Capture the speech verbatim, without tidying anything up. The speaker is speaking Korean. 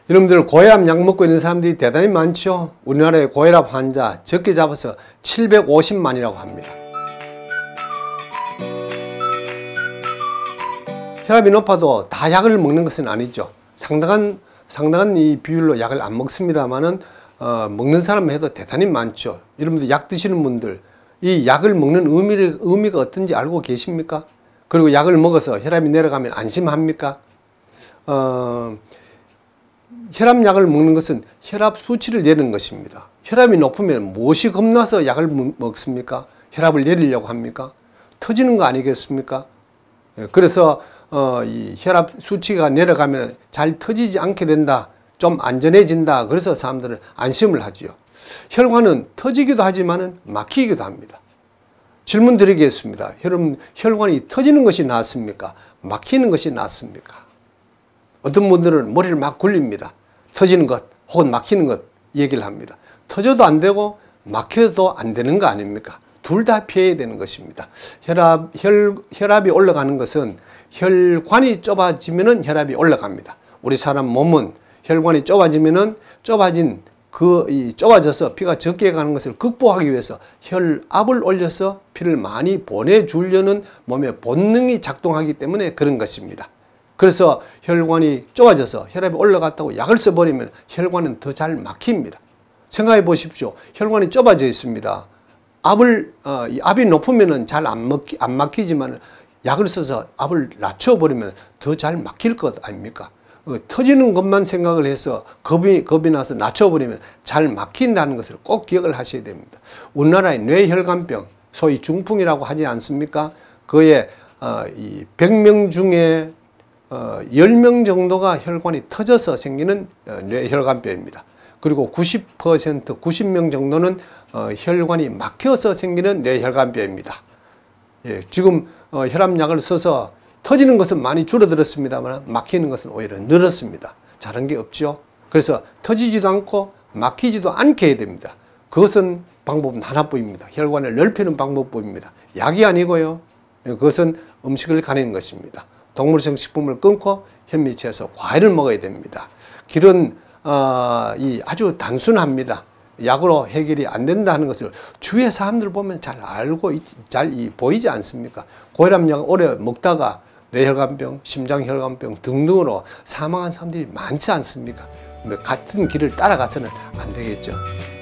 여러분들 고혈압 약 먹고 있는 사람들이 대단히 많죠. 우리나라의 고혈압 환자 적게 잡아서 칠백오십만이라고 합니다. 혈압이 높아도 다 약을 먹는 것은 아니죠. 상당한 상당한 이 비율로 약을 안 먹습니다만은 어, 먹는 사람 해도 대단히 많죠. 여러분들 약 드시는 분들 이 약을 먹는 의미를, 의미가 어떤지 알고 계십니까? 그리고 약을 먹어서 혈압이 내려가면 안심합니까? 어, 혈압약을 먹는 것은 혈압 수치를 내리는 것입니다. 혈압이 높으면 무엇이 겁나서 약을 먹습니까? 혈압을 내리려고 합니까? 터지는 거 아니겠습니까? 그래서 어, 이 혈압 수치가 내려가면 잘 터지지 않게 된다. 좀 안전해진다. 그래서 사람들은 안심을 하지요. 혈관은 터지기도 하지만 막히기도 합니다. 질문 드리겠습니다. 여러분, 혈관이 터지는 것이 낫습니까? 막히는 것이 낫습니까? 어떤 분들은 머리를 막 굴립니다. 터지는 것 혹은 막히는 것 얘기를 합니다. 터져도 안 되고 막혀도 안 되는 거 아닙니까? 둘 다 피해야 되는 것입니다. 혈압, 혈, 혈압이 올라가는 것은 혈관이 좁아지면 혈압이 올라갑니다. 우리 사람 몸은 혈관이 좁아지면 좁아진 그 이 좁아져서 피가 적게 가는 것을 극복하기 위해서 혈압을 올려서 피를 많이 보내주려는 몸의 본능이 작동하기 때문에 그런 것입니다. 그래서 혈관이 좁아져서 혈압이 올라갔다고 약을 써버리면 혈관은 더 잘 막힙니다. 생각해 보십시오. 혈관이 좁아져 있습니다. 압을, 어, 이 압이 높으면 잘 안 막히, 안 막히지만 약을 써서 압을 낮춰버리면 더 잘 막힐 것 아닙니까? 어, 터지는 것만 생각을 해서 겁이, 겁이 나서 낮춰버리면 잘 막힌다는 것을 꼭 기억을 하셔야 됩니다. 우리나라의 뇌혈관병, 소위 중풍이라고 하지 않습니까? 그의 어, 이 백 명 중에 어, 열 명 정도가 혈관이 터져서 생기는 어, 뇌혈관병입니다. 그리고 구십 퍼센트, 구십 명 정도는 어, 혈관이 막혀서 생기는 뇌혈관병입니다. 예, 지금 어, 혈압약을 써서 터지는 것은 많이 줄어들었습니다만 막히는 것은 오히려 늘었습니다. 잘한 게 없죠. 그래서 터지지도 않고 막히지도 않게 해야 됩니다. 그것은 방법은 하나뿐입니다. 혈관을 넓히는 방법뿐입니다. 약이 아니고요. 그것은 음식을 가리는 것입니다. 동물성 식품을 끊고 현미, 채소, 과일을 먹어야 됩니다. 길은 어, 이 아주 단순합니다. 약으로 해결이 안 된다는 것을 주위의 사람들 보면 잘 알고 잘 이, 보이지 않습니까? 고혈압약 오래 먹다가 뇌혈관병, 심장혈관병 등등으로 사망한 사람들이 많지 않습니까? 같은 길을 따라가서는 안 되겠죠.